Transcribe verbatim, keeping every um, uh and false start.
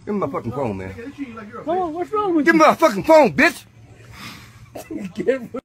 Give me my fucking phone, man. Come on, what's wrong with Give you? me my fucking phone, bitch. Get